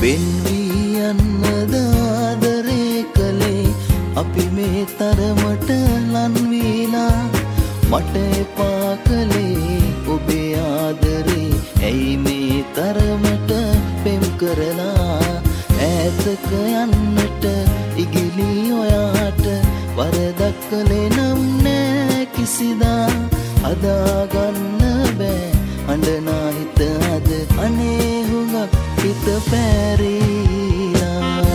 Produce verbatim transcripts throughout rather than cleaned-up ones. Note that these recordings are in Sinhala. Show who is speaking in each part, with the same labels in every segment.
Speaker 1: වෙන් වී යන්නද ආදරේ කළේ අපි මේ තරමට ලන් වීලා මට එපා කළේ ඔබේ ආදරේ ඇයි මේ තරමට පෙම් කරලා ඈතක යන්නට ඉගිලි ඔයාට වරදක් කළේ නම් නෑ කිසිදා හදාගන්න බෑ අඬනා හිත අද අනේ හුඟක් හිත පැරීලා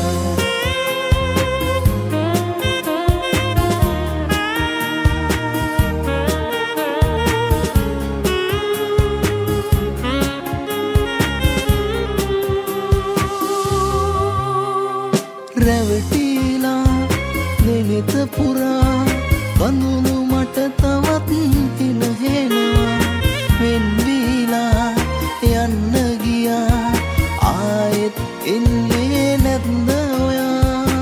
Speaker 1: රැවටිලා නිවිත පුරා වඳුණු මට තවත් හිනහෙනවා වෙන් වීලා යන්න ගියා ආයෙත් එන්නේ නැත්ද ඔයා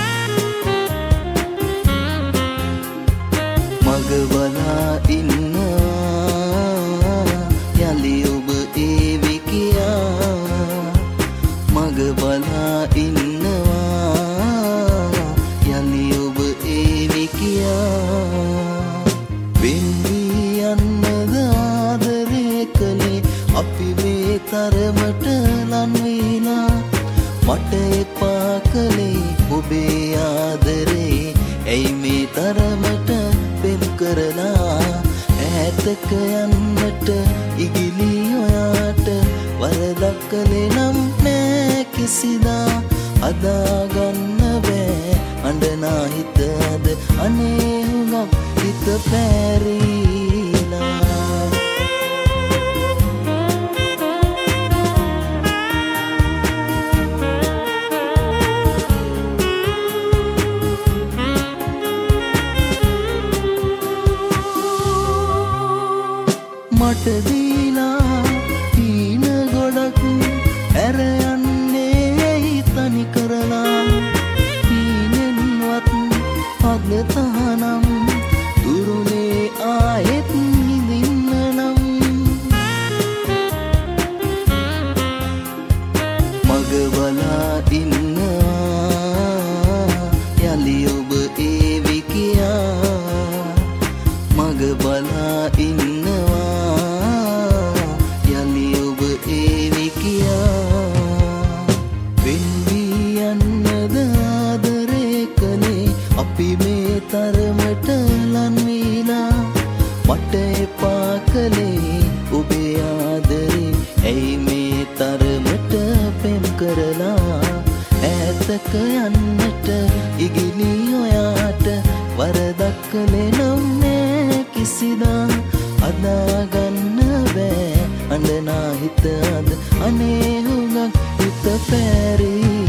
Speaker 1: මග බලා ඉන්නවා යලි ඔබ ඒවි කියා මග බලා ඉන්නවා යලි ඔබ ඒවි කියා වෙන් වී යන්නද ආදරේ කළේ අපි මේ තරමට ලන් වීලා මට එපා කළේ ඔබේ ආදරේ ඇයි මේ තරමට පෙම් කරලා ඈතක යන්නට ඉගිලි ඔයාට වරදක් කළේ නම් නෑ කිසිදා හදාගන්න බෑ අඬනා හිත අද අනේ හුඟක් හිත පැරීලා මට දීලා තීන ගොඩක් ඇර යන්නේ ඇයි තනි කරලා තීනෙන්වත් අද තහනම් දුරුනේ ආයෙත් නිදින්න නම් මග බලා ඉන්නවා යලි ඔබ ඒවි කියා මග බලා ඉන්නවා යලි ඔබ ඒවි කියා වෙන් වී යන්නද ආදරේ කළේ අපි මේ තරමට ලන් වීලා මට එපා කළේ ඔබේ ආදරේ ඇයි මේ තරමට පෙම් කරලා ඈතක යන්නට ඉගිලි ඔයාට වරදක් කළේ නම් නෑ කිසිදා හදාගන්න බෑ අඬනා හිත අද අනේ හුඟක් හිත පැරී